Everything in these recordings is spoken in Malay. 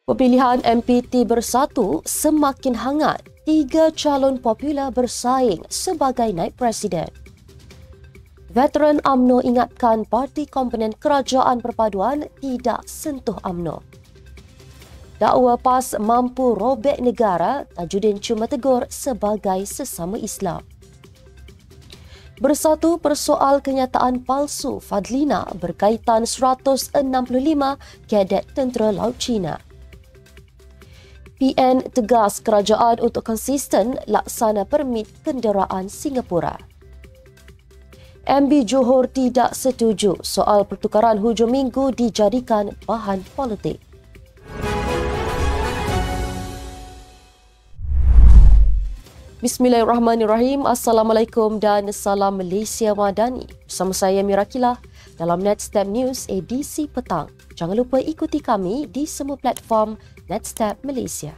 Pemilihan MPT Bersatu semakin hangat. 3 calon popular bersaing sebagai naib presiden. Veteran UMNO ingatkan parti komponen kerajaan perpaduan tidak sentuh UMNO. Dakwa PAS mampu robek negara, Tajuddin cuma tegur sebagai sesama Islam. Bersatu persoal kenyataan palsu Fadlina berkaitan 165 kadet tentera laut Cina. PN tegas kerajaan untuk konsisten laksana permit kenderaan Singapura. MB Johor tidak setuju soal pertukaran hujung minggu dijadikan bahan politik. Bismillahirrahmanirrahim. Assalamualaikum dan salam Malaysia Madani. Bersama saya Mirakilah dalam Netstep News edisi petang. Jangan lupa ikuti kami di semua platform Netstep Malaysia.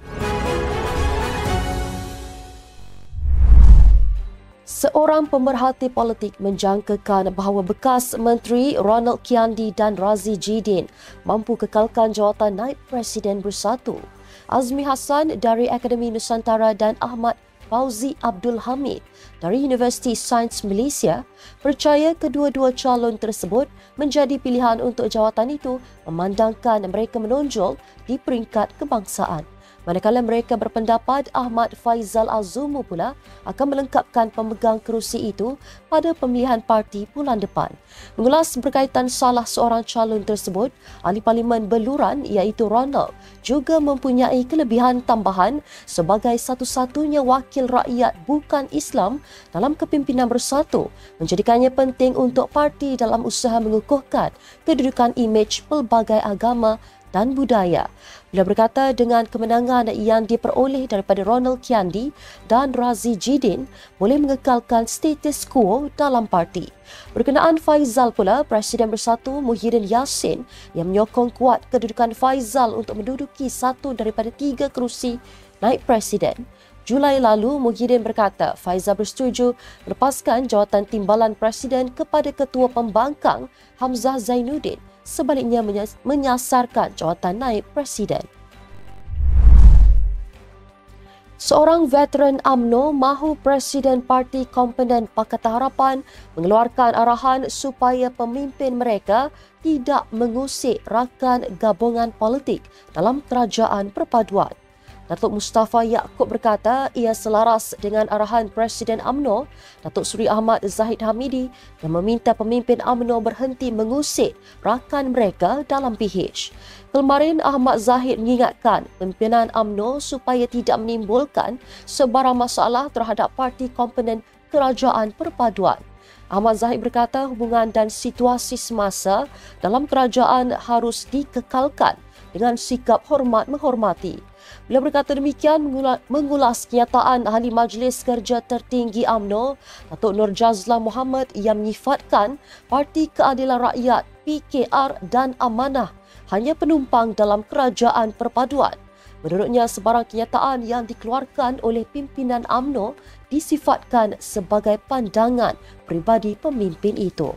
Seorang pemerhati politik menjangkakan bahawa bekas Menteri Ronald Kiandi dan Razi Jidin mampu kekalkan jawatan naib Presiden Bersatu. Azmi Hassan dari Akademi Nusantara dan Ahmad Fauzi Abdul Hamid dari Universiti Sains Malaysia percaya kedua-dua calon tersebut menjadi pilihan untuk jawatan itu memandangkan mereka menonjol di peringkat kebangsaan. Manakala mereka berpendapat Ahmad Faizal Azumu pula akan melengkapkan pemegang kerusi itu pada pemilihan parti bulan depan. Mengulas berkaitan salah seorang calon tersebut, Ahli Parlimen Beluran iaitu Ronald juga mempunyai kelebihan tambahan sebagai satu-satunya wakil rakyat bukan Islam dalam kepimpinan Bersatu, menjadikannya penting untuk parti dalam usaha mengukuhkan kedudukan imej pelbagai agama dan budaya. Beliau berkata dengan kemenangan yang diperoleh daripada Ronald Kiandi dan Razi Jidin boleh mengekalkan status quo dalam parti. Berkenaan Faizal pula, Presiden Bersatu Muhyiddin Yassin yang menyokong kuat kedudukan Faizal untuk menduduki satu daripada 3 kerusi naib presiden. Julai lalu, Muhyiddin berkata Faizal bersetuju melepaskan jawatan timbalan presiden kepada Ketua Pembangkang Hamzah Zainuddin, sebaliknya menyasarkan jawatan naib presiden. Seorang veteran UMNO mahu Presiden Parti Komponen Pakatan Harapan mengeluarkan arahan supaya pemimpin mereka tidak mengusik rakan gabungan politik dalam kerajaan perpaduan. Datuk Mustafa Yaakob berkata ia selaras dengan arahan Presiden UMNO, Datuk Seri Ahmad Zahid Hamidi, yang meminta pemimpin UMNO berhenti mengusik rakan mereka dalam PH. Kemarin, Ahmad Zahid mengingatkan pimpinan UMNO supaya tidak menimbulkan sebarang masalah terhadap parti komponen kerajaan perpaduan. Ahmad Zahid berkata hubungan dan situasi semasa dalam kerajaan harus dikekalkan dengan sikap hormat menghormati. Beliau berkata demikian mengulas kenyataan Ahli Majlis Kerja Tertinggi UMNO, Datuk Nur Jazlan Muhammad, yang menyifatkan Parti Keadilan Rakyat PKR dan Amanah hanya penumpang dalam kerajaan perpaduan. Menurutnya, sebarang kenyataan yang dikeluarkan oleh pimpinan UMNO disifatkan sebagai pandangan peribadi pemimpin itu.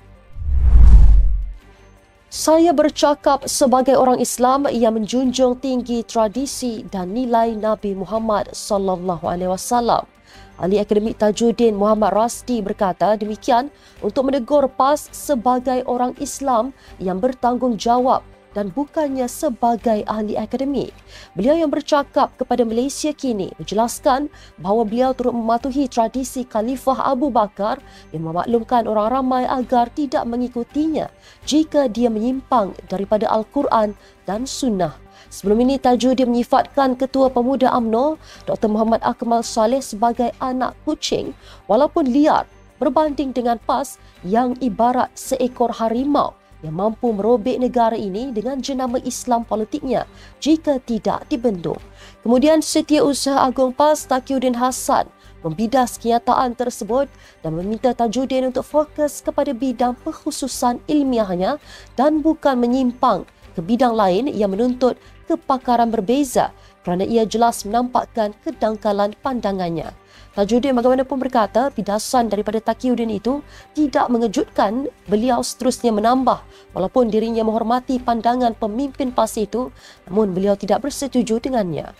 Saya bercakap sebagai orang Islam yang menjunjung tinggi tradisi dan nilai Nabi Muhammad sallallahu alaihi wasallam. Ahli Akademik Tajuddin Muhammad Rasdi berkata demikian untuk menegur PAS sebagai orang Islam yang bertanggungjawab dan bukannya sebagai ahli akademik. Beliau yang bercakap kepada Malaysia Kini menjelaskan bahawa beliau turut mematuhi tradisi Khalifah Abu Bakar yang memaklumkan orang ramai agar tidak mengikutinya jika dia menyimpang daripada Al-Quran dan Sunnah. Sebelum ini, Tajuddin menyifatkan Ketua Pemuda UMNO, Dr. Muhammad Akmal Saleh, sebagai anak kucing walaupun liar berbanding dengan PAS yang ibarat seekor harimau yang mampu merobek negara ini dengan jenama Islam politiknya jika tidak dibendung. Kemudian Setiausaha Agung PAS Taqiyuddin Hassan membidas kenyataan tersebut dan meminta Tajuddin untuk fokus kepada bidang pengkhususan ilmiahnya dan bukan menyimpang ke bidang lain yang menuntut kepakaran berbeza kerana ia jelas menampakkan kedangkalan pandangannya. Tajudin bagaimanapun berkata, bidasan daripada Taqiyuddin itu tidak mengejutkan. Beliau seterusnya menambah, walaupun dirinya menghormati pandangan pemimpin PAS itu, namun beliau tidak bersetuju dengannya.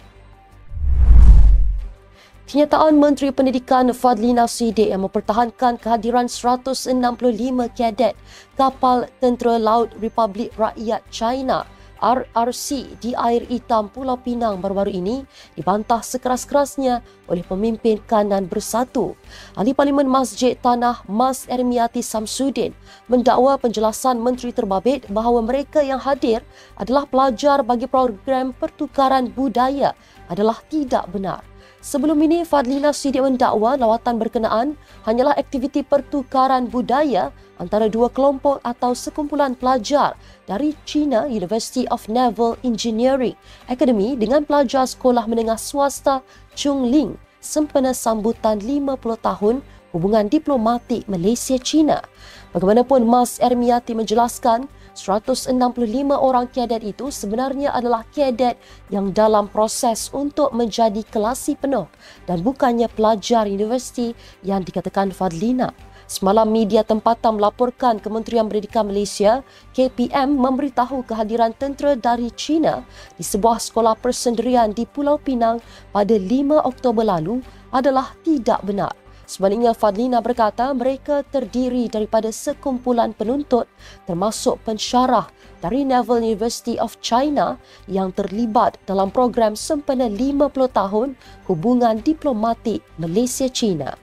Kenyataan Menteri Pendidikan Fadlina Siddiq yang mempertahankan kehadiran 165 kadet kapal Tentera Laut Republik Rakyat China RRC di air hitam Pulau Pinang baru-baru ini dibantah sekeras-kerasnya oleh pemimpin kanan bersatu. Ahli Parlimen Masjid Tanah Mas Ermiati Samsudin mendakwa penjelasan Menteri Terbabit bahawa mereka yang hadir adalah pelajar bagi program pertukaran budaya adalah tidak benar. Sebelum ini, Fadlina Siddiq mendakwa lawatan berkenaan hanyalah aktiviti pertukaran budaya antara dua kelompok atau sekumpulan pelajar dari China University of Naval Engineering Academy dengan pelajar sekolah menengah swasta Chungling sempena sambutan 50 tahun hubungan diplomatik Malaysia-China. Bagaimanapun, Mas Ermiati menjelaskan 165 orang kadet itu sebenarnya adalah kadet yang dalam proses untuk menjadi kelasi penuh dan bukannya pelajar universiti yang dikatakan Fadlina. Semalam media tempatan melaporkan Kementerian Pendidikan Malaysia KPM memberitahu kehadiran tentera dari China di sebuah sekolah persendirian di Pulau Pinang pada 5 Oktober lalu adalah tidak benar. Sebaliknya, Fadlina berkata mereka terdiri daripada sekumpulan penuntut termasuk pensyarah dari Naval University of China yang terlibat dalam program sempena 50 tahun hubungan diplomatik Malaysia-China.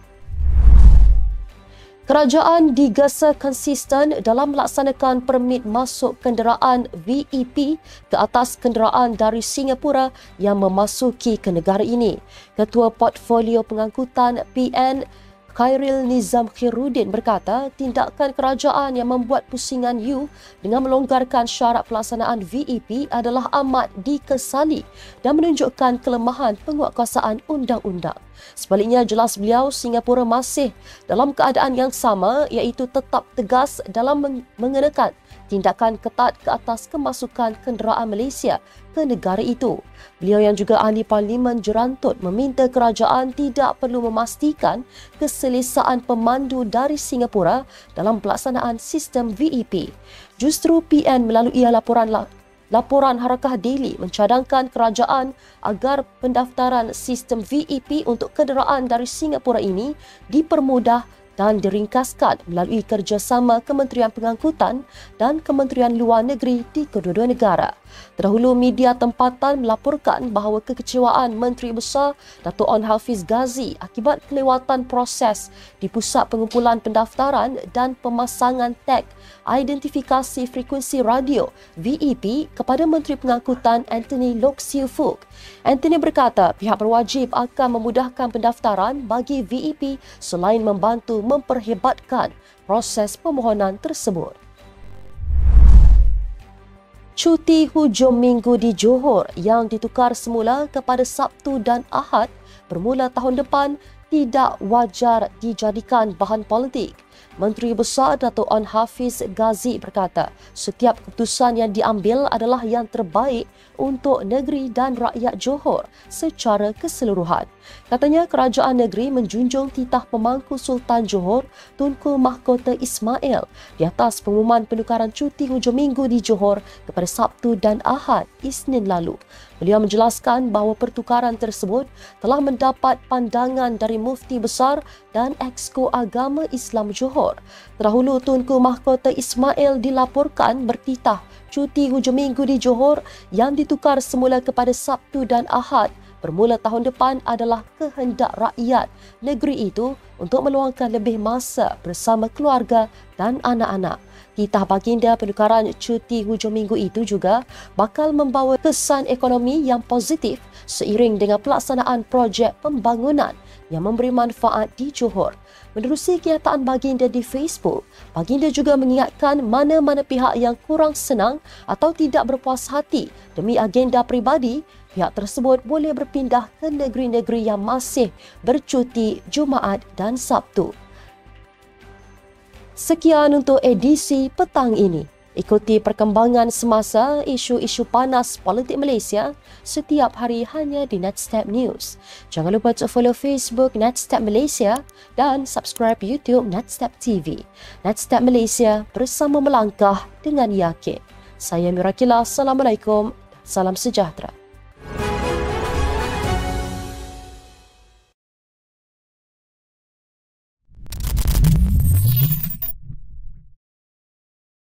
Kerajaan digasa konsisten dalam melaksanakan permit masuk kenderaan VEP ke atas kenderaan dari Singapura yang memasuki ke negara ini. Ketua Portfolio Pengangkutan PN Khairil Nizam Khairuddin berkata tindakan kerajaan yang membuat pusingan U dengan melonggarkan syarat pelaksanaan VEP adalah amat dikesali dan menunjukkan kelemahan penguatkuasaan undang-undang. Sebaliknya, jelas beliau Singapura masih dalam keadaan yang sama iaitu tetap tegas dalam mengenakan tindakan ketat ke atas kemasukan kenderaan Malaysia ke negara itu. Beliau yang juga ahli parlimen jerantut meminta kerajaan tidak perlu memastikan keselesaan pemandu dari Singapura dalam pelaksanaan sistem VEP. Justru PN melalui laporan Harakah Daily mencadangkan kerajaan agar pendaftaran sistem VEP untuk kenderaan dari Singapura ini dipermudah dan diringkaskan melalui kerjasama Kementerian Pengangkutan dan Kementerian Luar Negeri di kedua-dua negara. Terdahulu, media tempatan melaporkan bahawa kekecewaan Menteri Besar Dato' Onn Hafiz Ghazi akibat kelewatan proses di Pusat Pengumpulan Pendaftaran dan Pemasangan tag Identifikasi Frekuensi Radio VEP kepada Menteri Pengangkutan Anthony Loke Siu Fook. Anthony berkata pihak berwajib akan memudahkan pendaftaran bagi VEP selain membantu memperhebatkan proses permohonan tersebut. Cuti hujung minggu di Johor yang ditukar semula kepada Sabtu dan Ahad bermula tahun depan tidak wajar dijadikan bahan politik. Menteri Besar Dato' Onn Hafiz Ghazi berkata, setiap keputusan yang diambil adalah yang terbaik untuk negeri dan rakyat Johor secara keseluruhan. Katanya kerajaan negeri menjunjung titah pemangku Sultan Johor Tunku Mahkota Ismail di atas pengumuman penukaran cuti hujung minggu di Johor kepada Sabtu dan Ahad Isnin lalu. Beliau menjelaskan bahawa pertukaran tersebut telah mendapat pandangan dari Mufti Besar dan Exco Agama Islam Johor. Terdahulu, Tunku Mahkota Ismail dilaporkan bertitah cuti hujung minggu di Johor yang ditukar semula kepada Sabtu dan Ahad bermula tahun depan adalah kehendak rakyat negeri itu untuk meluangkan lebih masa bersama keluarga dan anak-anak. Titah baginda penukaran cuti hujung minggu itu juga bakal membawa kesan ekonomi yang positif seiring dengan pelaksanaan projek pembangunan yang memberi manfaat di Johor. Menerusi kenyataan baginda di Facebook, baginda juga mengingatkan mana-mana pihak yang kurang senang atau tidak berpuas hati demi agenda peribadi, pihak tersebut boleh berpindah ke negeri-negeri yang masih bercuti Jumaat dan Sabtu. Sekian untuk edisi petang ini. Ikuti perkembangan semasa isu-isu panas politik Malaysia setiap hari hanya di Netstep News. Jangan lupa untuk follow Facebook Netstep Malaysia dan subscribe YouTube Netstep TV. Netstep Malaysia, bersama melangkah dengan yakin. Saya Mirakila. Assalamualaikum. Salam sejahtera.